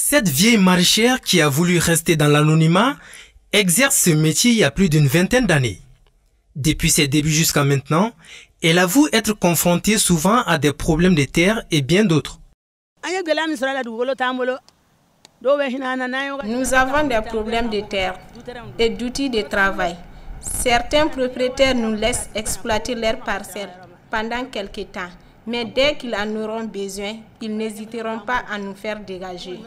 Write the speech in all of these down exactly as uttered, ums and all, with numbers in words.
Cette vieille maraîchère qui a voulu rester dans l'anonymat exerce ce métier il y a plus d'une vingtaine d'années. Depuis ses débuts jusqu'à maintenant, elle avoue être confrontée souvent à des problèmes de terre et bien d'autres. Nous avons des problèmes de terre et d'outils de travail. Certains propriétaires nous laissent exploiter leurs parcelles pendant quelques temps. Mais dès qu'ils en auront besoin, ils n'hésiteront pas à nous faire dégager.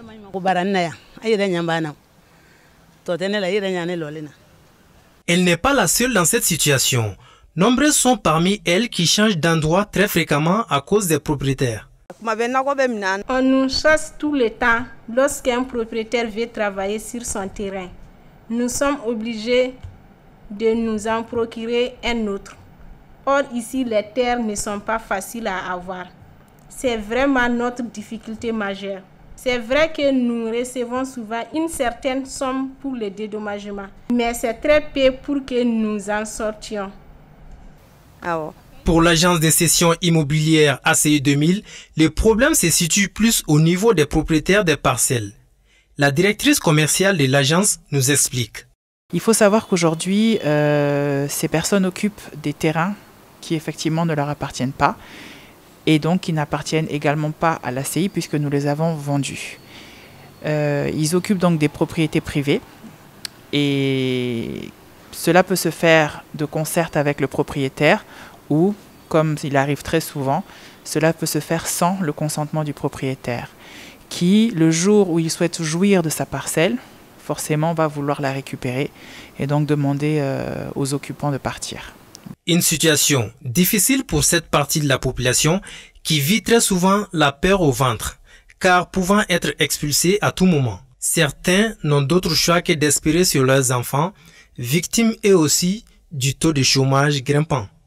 Elle n'est pas la seule dans cette situation. Nombreux sont parmi elles qui changent d'endroit très fréquemment à cause des propriétaires. On nous chasse tout le temps lorsqu'un propriétaire veut travailler sur son terrain. Nous sommes obligés de nous en procurer un autre. Or, ici, les terres ne sont pas faciles à avoir. C'est vraiment notre difficulté majeure. C'est vrai que nous recevons souvent une certaine somme pour le dédommagement, mais c'est très peu pour que nous en sortions. Pour l'agence de cession immobilière A C I deux mille, le problème se situe plus au niveau des propriétaires des parcelles. La directrice commerciale de l'agence nous explique. Il faut savoir qu'aujourd'hui, euh, ces personnes occupent des terrains qui effectivement ne leur appartiennent pas et donc qui n'appartiennent également pas à l'A C I puisque nous les avons vendus. Euh, ils occupent donc des propriétés privées et cela peut se faire de concert avec le propriétaire ou, comme il arrive très souvent, cela peut se faire sans le consentement du propriétaire qui, le jour où il souhaite jouir de sa parcelle, forcément va vouloir la récupérer et donc demander euh, aux occupants de partir. Une situation difficile pour cette partie de la population qui vit très souvent la peur au ventre, car pouvant être expulsés à tout moment. Certains n'ont d'autre choix que d'espérer sur leurs enfants, victimes eux aussi du taux de chômage grimpant.